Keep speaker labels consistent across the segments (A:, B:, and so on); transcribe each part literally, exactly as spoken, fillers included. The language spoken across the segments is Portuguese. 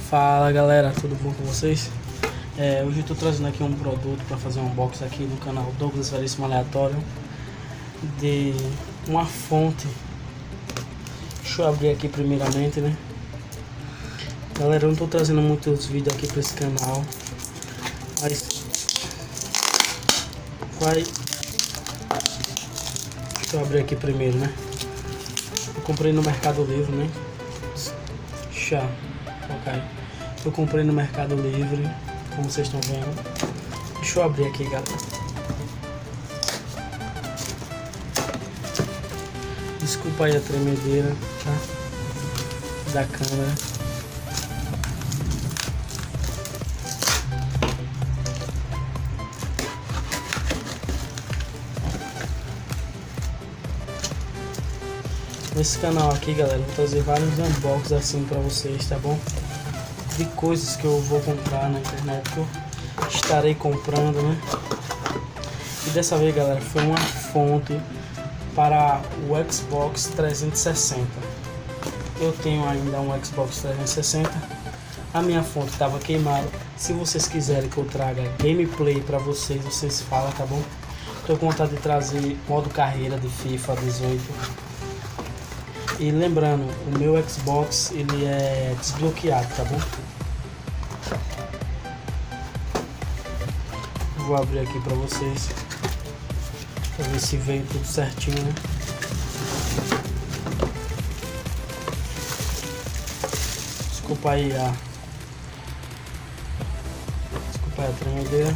A: Fala galera, tudo bom com vocês? É, hoje eu tô trazendo aqui um produto para fazer um unboxing aqui no canal Douglas Veríssimo Aleatório de uma fonte. Deixa eu abrir aqui primeiramente, né? Galera, eu não tô trazendo muitos vídeos aqui para esse canal, mas vai. Deixa eu abrir aqui primeiro, né? Eu comprei no Mercado Livre, né? Chá, ok. Eu comprei no Mercado Livre, como vocês estão vendo. Deixa eu abrir aqui, galera. Desculpa aí a tremedeira, tá? Da câmera. Nesse canal aqui, galera, eu vou trazer vários unboxings assim pra vocês, tá bom? De coisas que eu vou comprar na internet, que eu estarei comprando, né? E dessa vez, galera, foi uma fonte para o Xbox trezentos e sessenta. Eu tenho ainda um Xbox trezentos e sessenta. A minha fonte estava queimada. Se vocês quiserem que eu traga gameplay para vocês, vocês falam, tá bom? Tô com vontade de trazer modo carreira de FIFA dezoito. E lembrando, o meu Xbox ele é desbloqueado, tá bom? Vou abrir aqui pra vocês, pra ver se veio tudo certinho, né? Desculpa aí a... Desculpa aí a tremedeira.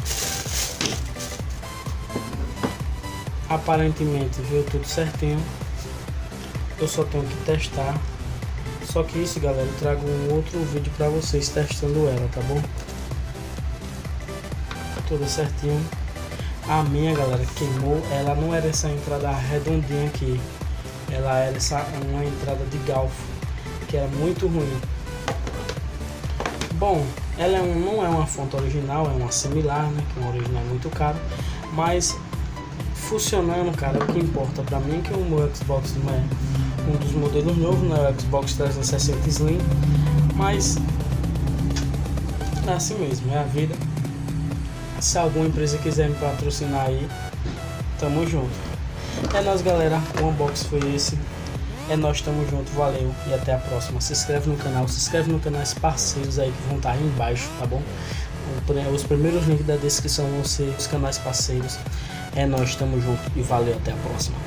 A: Aparentemente veio tudo certinho. Eu só tenho que testar. Só que isso, galera, eu trago um outro vídeo pra vocês testando ela, tá bom? Tudo certinho. A minha, galera, queimou. Ela não era essa entrada redondinha aqui. Ela era essa, uma entrada de galfo, que era muito ruim. Bom, ela é um, não é uma fonte original, é uma similar, né? Que uma original é muito caro. Mas funcionando, cara, o que importa pra mim é que o meu Xbox não é um dos modelos novos, né? O Xbox trezentos e sessenta Slim. Mas é assim mesmo, é a vida. Se alguma empresa quiser me patrocinar aí, tamo junto. É nóis, galera, o unboxing foi esse. É nóis, tamo junto, valeu e até a próxima. Se inscreve no canal, se inscreve no canal parceiros aí que vão estar aí embaixo, tá bom? Os primeiros links da descrição vão ser os canais parceiros. É nóis, tamo junto e valeu, até a próxima.